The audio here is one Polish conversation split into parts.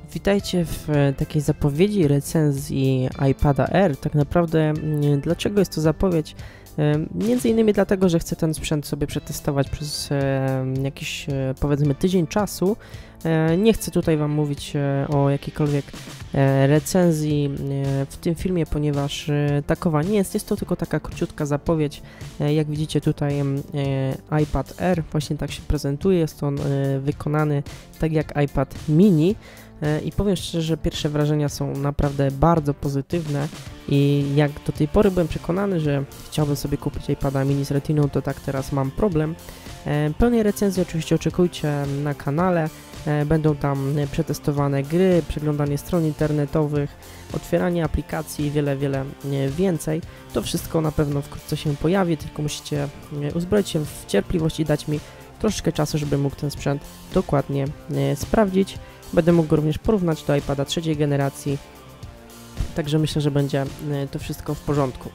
Witajcie w takiej zapowiedzi recenzji iPada Air. Tak naprawdę dlaczego jest to zapowiedź? Między innymi dlatego, że chcę ten sprzęt sobie przetestować przez jakiś powiedzmy tydzień czasu. Nie chcę tutaj Wam mówić o jakiejkolwiek recenzji w tym filmie, ponieważ takowa nie jest. Jest to tylko taka króciutka zapowiedź. Jak widzicie tutaj iPad Air właśnie tak się prezentuje. Jest on wykonany tak jak iPad mini. I powiem szczerze, że pierwsze wrażenia są naprawdę bardzo pozytywne i jak do tej pory byłem przekonany, że chciałbym sobie kupić iPada mini z Retiną, to tak teraz mam problem. Pełnej recenzji oczywiście oczekujcie na kanale, będą tam przetestowane gry, przeglądanie stron internetowych, otwieranie aplikacji i wiele więcej. To wszystko na pewno wkrótce się pojawi, tylko musicie uzbroić się w cierpliwość i dać mi troszeczkę czasu, żeby mógł ten sprzęt dokładnie sprawdzić. Będę mógł go również porównać do iPada trzeciej generacji, także myślę, że będzie to wszystko w porządku.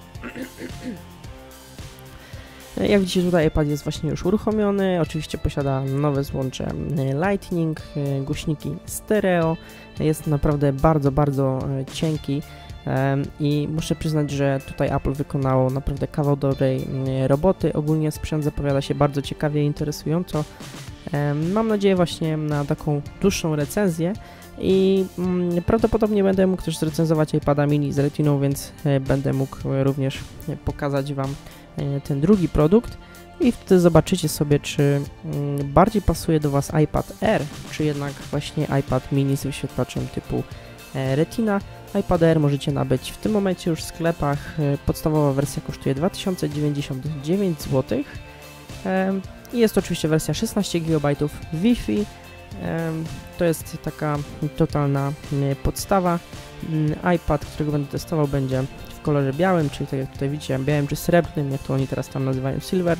Jak widzicie, tutaj iPad jest właśnie już uruchomiony, oczywiście posiada nowe złącze Lightning, głośniki stereo, jest naprawdę bardzo cienki i muszę przyznać, że tutaj Apple wykonało naprawdę kawał dobrej roboty. Ogólnie sprzęt zapowiada się bardzo ciekawie i interesująco. Mam nadzieję właśnie na taką dłuższą recenzję i prawdopodobnie będę mógł też zrecenzować iPada mini z Retiną, więc będę mógł również pokazać Wam ten drugi produkt i wtedy zobaczycie sobie, czy bardziej pasuje do Was iPad Air, czy jednak właśnie iPad mini z wyświetlaczem typu Retina. iPad Air możecie nabyć w tym momencie już w sklepach. Podstawowa wersja kosztuje 2099 zł. I jest to oczywiście wersja 16 GB Wi-Fi. To jest taka totalna podstawa. iPad, którego będę testował, będzie w kolorze białym, czyli tak jak tutaj widzicie, białym czy srebrnym, jak to oni teraz tam nazywają, silver.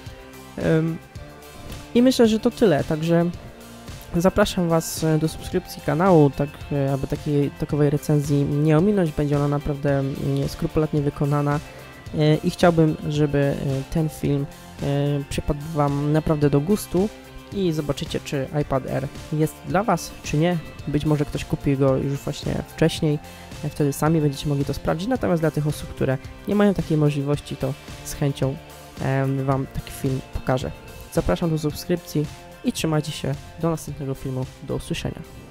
I myślę, że to tyle, także zapraszam Was do subskrypcji kanału, tak aby takowej recenzji nie ominąć. Będzie ona naprawdę skrupulatnie wykonana i chciałbym, żeby ten film przypadł Wam naprawdę do gustu i zobaczycie, czy iPad Air jest dla Was, czy nie. Być może ktoś kupi go już właśnie wcześniej, wtedy sami będziecie mogli to sprawdzić, natomiast dla tych osób, które nie mają takiej możliwości, to z chęcią Wam taki film pokażę. Zapraszam do subskrypcji i trzymajcie się do następnego filmu. Do usłyszenia.